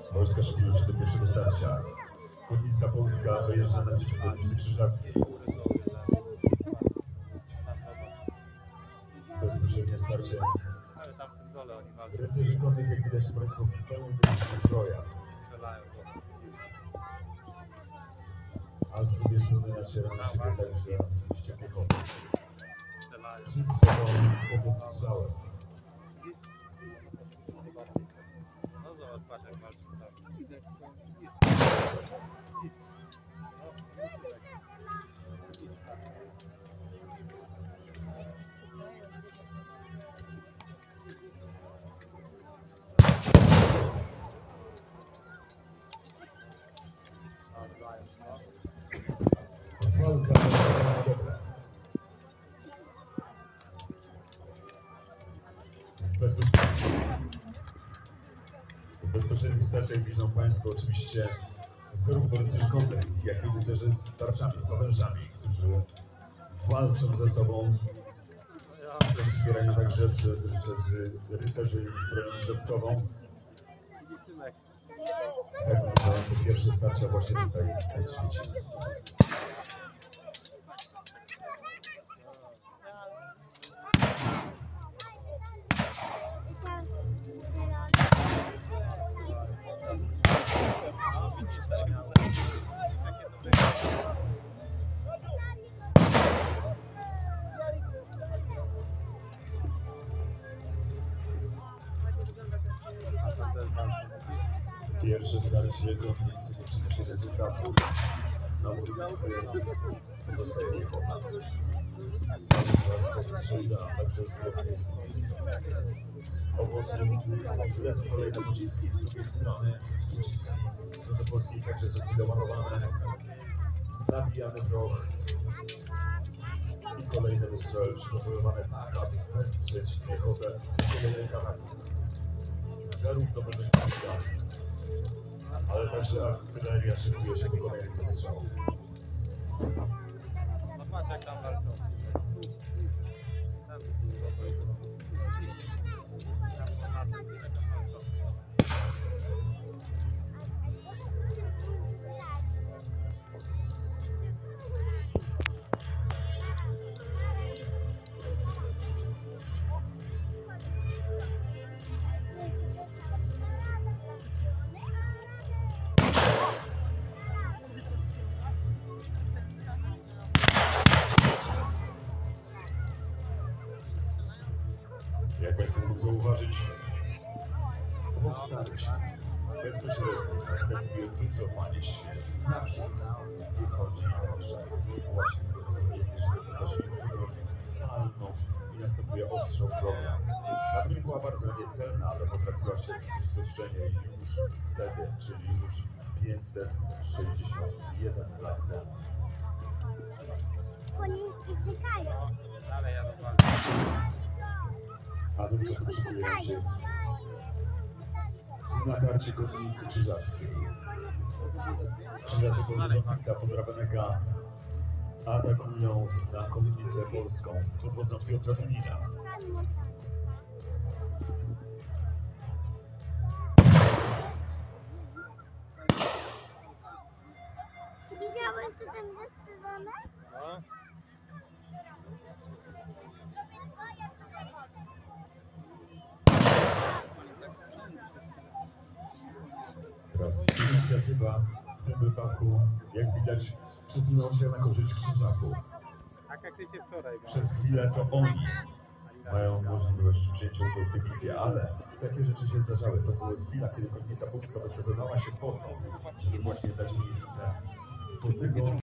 Polska szykuje się do pierwszego starcia. Konnica Polska wyjeżdża na przeciw Konnicy Krzyżackiej. Bezpośrednie starcie. Rycerzy konnych, jak widać Państwo, w pełnym zbrojach. A z drugiej strony naciera na siebie także oczywiście piechota. Wszystko to pod strzałem. No zobacz, patrz jak walczy. W bezpośrednich starciach widzą Państwo oczywiście zarówno rycerzy konnych, jak i rycerzy z tarczami, z pawężami, którzy walczą ze sobą. Są wspierani także przez rycerzy z bronią żywcową. Tak wyglądają te pierwsze starcia właśnie tutaj w świecie. Pierwsze starcie konnicy nie przyniesie rezultatu. Na modlitwie pozostaje piechota. Cały czas postrzega, także z jednej i z drugiej strony. Z obozu lecą kolejne pociski, z drugiej strony pociski z strony polskiej także co chwilę ładowane. Nabijany wroch i kolejne wystrzały przygotowywane tak, aby wesprzeć piechotę kolejnej kawałki. Zarówno będą ale także artyleria szykuje się do kolejnych ostrzałów. No patrz jak tam walczą. Jak Państwo mogą zauważyć, po starciu bezpośrednio następuje wycofanie się naprzód. Wychodzi, że właśnie dochodzą żołnierze wyposażeni w broń palną i następuje ostrzał wroga. Ta broń była bardzo niecelna, ale potrafiła się rozprzestrzenie już wtedy, czyli już 561 lat temu. Oni uciekają. Dalej jadą walczą. A tymczasem szykujemy się na karcie Konnicy Krzyżackiej. Krzyżacy Konnica Podrabenego atakują na Konnicę Polską pod wodzą Piotra Dunina. Widziałeś, co tam zastrzelone? No. Teraz inicjatywa w tym wypadku, jak widać, przesunęła się na korzyść Krzyżaków. Tak jak ty wczoraj. Przez chwilę to oni mają możliwość wzięcia udziału w tej bitwie, ale takie rzeczy się zdarzały. To była chwila, kiedy Konnica Polska decydowała się po to, żeby właśnie dać miejsce pod tego